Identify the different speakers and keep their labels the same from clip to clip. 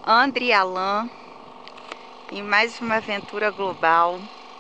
Speaker 1: André e Alan em mais uma aventura global.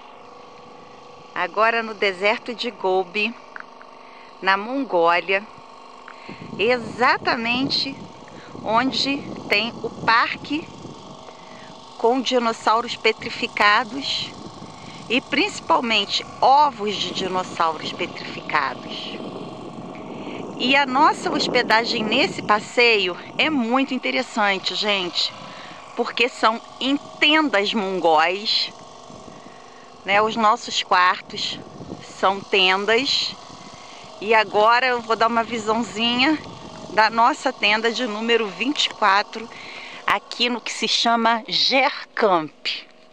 Speaker 1: Agora no deserto de Gobi, na Mongólia, exatamente onde tem o parque com dinossauros petrificados e principalmente ovos de dinossauros petrificados. E a nossa hospedagem nesse passeio é muito interessante, gente, porque são em tendas mongóis, né? Os nossos quartos são tendas. E agora eu vou dar uma visãozinha da nossa tenda de número 24, aqui no que se chama Gercamp.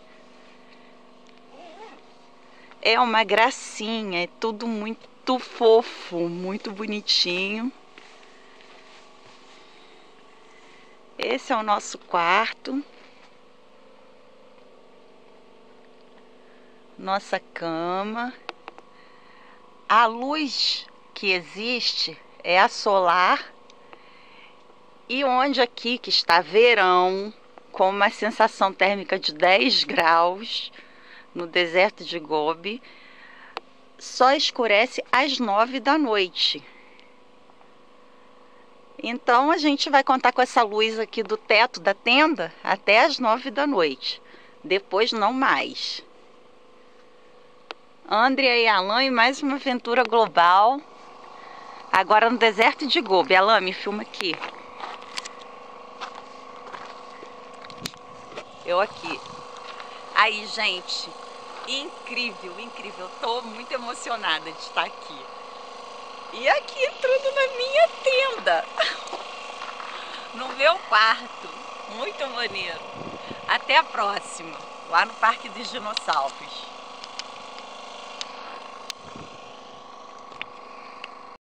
Speaker 1: É uma gracinha, é tudo muito fofo, muito bonitinho. Esse é o nosso quarto. Nossa cama. A luz que existe é a solar. E onde aqui que está verão, com uma sensação térmica de 10 graus, no deserto de Gobi, só escurece às 9 da noite. Então a gente vai contar com essa luz aqui do teto da tenda até às 9 da noite. Depois não mais. André e Alan em mais uma aventura global. Agora no deserto de Gobi. Alan, me filma aqui. Eu aqui. Aí, gente. Incrível, incrível. Eu tô muito emocionada de estar aqui. E aqui entrando na minha tenda. No meu quarto. Muito maneiro. Até a próxima. Lá no Parque dos Dinossauros.